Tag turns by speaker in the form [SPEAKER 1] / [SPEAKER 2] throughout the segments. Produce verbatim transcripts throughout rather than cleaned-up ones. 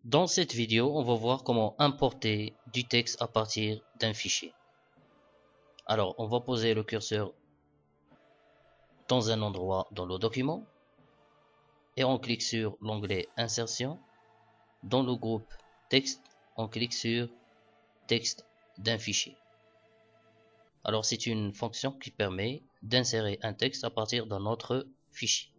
[SPEAKER 1] Dans cette vidéo, on va voir comment importer du texte à partir d'un fichier. Alors, on va poser le curseur dans un endroit dans le document et on clique sur l'onglet Insertion. Dans le groupe Texte, on clique sur Texte d'un fichier. Alors, c'est une fonction qui permet d'insérer un texte à partir d'un autre fichier.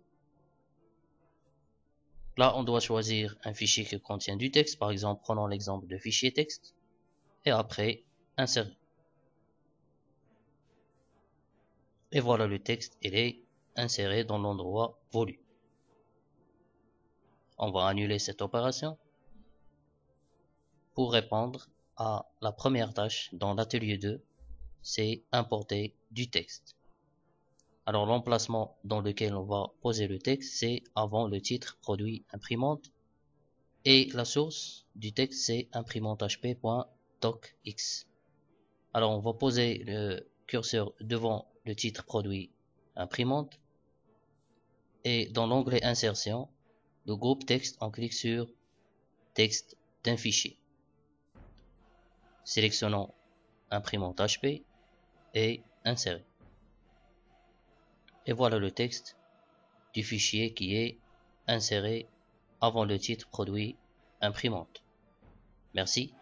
[SPEAKER 1] Là, on doit choisir un fichier qui contient du texte. Par exemple, prenons l'exemple de fichier texte. Et après, insérer. Et voilà, le texte, il est inséré dans l'endroit voulu. On va annuler cette opération pour répondre à la première tâche dans l'atelier deux, c'est importer du texte. Alors l'emplacement dans lequel on va poser le texte, c'est avant le titre produit imprimante et la source du texte, c'est imprimante H P.docx. Alors on va poser le curseur devant le titre produit imprimante et dans l'onglet insertion, le groupe texte, on clique sur texte d'un fichier. Sélectionnons imprimante H P et insérer. Et voilà le texte du fichier qui est inséré avant le titre produit imprimante. Merci.